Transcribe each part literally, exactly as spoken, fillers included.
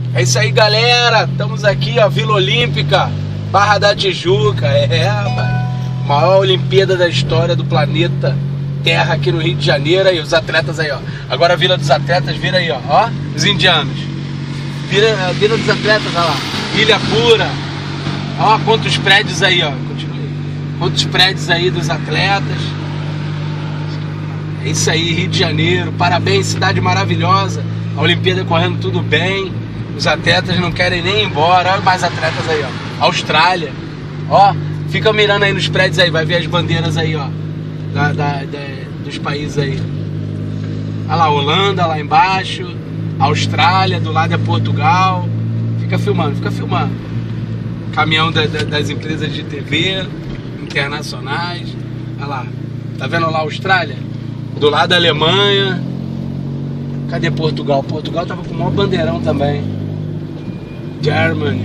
É isso aí, galera. Estamos aqui, ó, Vila Olímpica, Barra da Tijuca. É, rapaz. Maior Olimpíada da história do planeta Terra aqui no Rio de Janeiro. E os atletas aí, ó. Agora a Vila dos Atletas, vira aí, ó. Ó, os indianos. Vira a Vila dos Atletas, olha lá. Ilha Pura. Ó, quantos prédios aí, ó. Continua aí. Quantos prédios aí dos atletas. É isso aí, Rio de Janeiro. Parabéns, cidade maravilhosa. A Olimpíada correndo tudo bem. Os atletas não querem nem ir embora. Olha mais atletas aí, ó. Austrália. Ó, fica mirando aí nos prédios aí. Vai ver as bandeiras aí, ó. Da, da, da, dos países aí. Olha lá, Holanda lá embaixo. Austrália, do lado é Portugal. Fica filmando, fica filmando. Caminhão da, da, das empresas de T V internacionais. Olha lá. Tá vendo lá a Austrália? Do lado da Alemanha. Cadê Portugal? Portugal tava com o maior bandeirão também. Germany.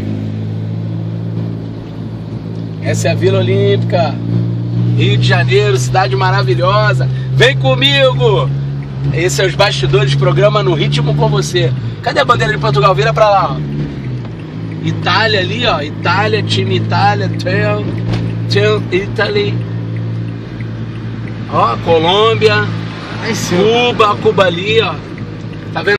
Essa é a Vila Olímpica. Rio de Janeiro, cidade maravilhosa. Vem comigo! Esse é os bastidores, programa No Ritmo com você. Cadê a bandeira de Portugal? Vira pra lá, ó. Itália ali, ó. Itália, time Itália. Team, team Italy. Ó, Colômbia. Cuba, Cuba ali, ó. Tá vendo?